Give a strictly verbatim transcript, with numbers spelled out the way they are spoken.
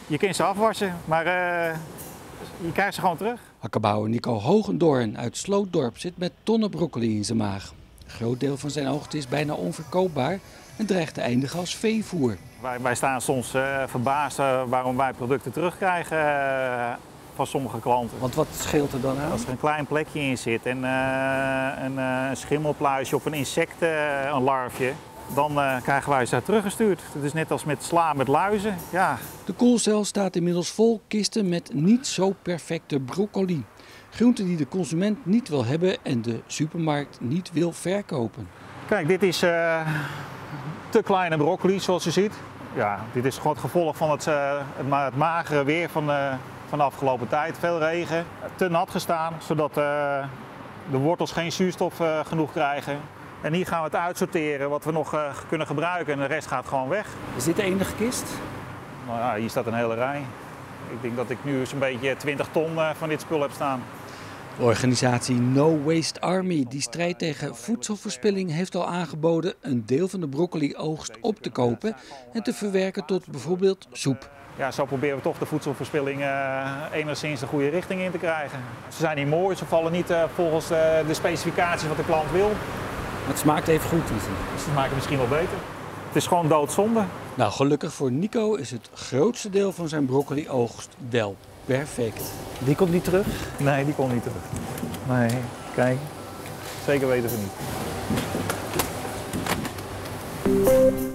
Je kunt ze afwassen, maar uh, je krijgt ze gewoon terug. Akkerbouwer Nico Hogendoorn uit Slootdorp zit met tonnen broccoli in zijn maag. Een groot deel van zijn oogst is bijna onverkoopbaar en dreigt te eindigen als veevoer. Wij, wij staan soms uh, verbaasd uh, waarom wij producten terugkrijgen uh, van sommige klanten. Want wat scheelt er dan aan? Als er een klein plekje in zit en uh, een, uh, een schimmelpluisje of een insect, uh, een larfje, dan uh, krijgen wij ze daar teruggestuurd. Het is net als met sla met luizen. Ja. De koelcel staat inmiddels vol kisten met niet zo perfecte broccoli. Groenten die de consument niet wil hebben en de supermarkt niet wil verkopen. Kijk, dit is uh, te kleine broccoli zoals u ziet. Ja, dit is gewoon het gevolg van het, uh, het, ma het magere weer van, uh, van de afgelopen tijd. Veel regen, te nat gestaan, zodat uh, de wortels geen zuurstof uh, genoeg krijgen. En hier gaan we het uitsorteren wat we nog uh, kunnen gebruiken en de rest gaat gewoon weg. Is dit de enige kist? Nou ja, hier staat een hele rij. Ik denk dat ik nu zo'n beetje twintig ton uh, van dit spul heb staan. De organisatie No Waste Army, die strijdt tegen voedselverspilling, heeft al aangeboden een deel van de broccoli-oogst op te kopen en te verwerken tot bijvoorbeeld soep. Ja, zo proberen we toch de voedselverspilling uh, enigszins de goede richting in te krijgen. Ze zijn niet mooi, ze vallen niet uh, volgens uh, de specificaties wat de klant wil. Het smaakt even goed. Dus ze maken misschien wel beter. Het is gewoon doodzonde. Nou, gelukkig voor Nico is het grootste deel van zijn broccoli-oogst wel perfect. Die komt niet terug? Nee, die komt niet terug. Nee, kijk, zeker weten we niet.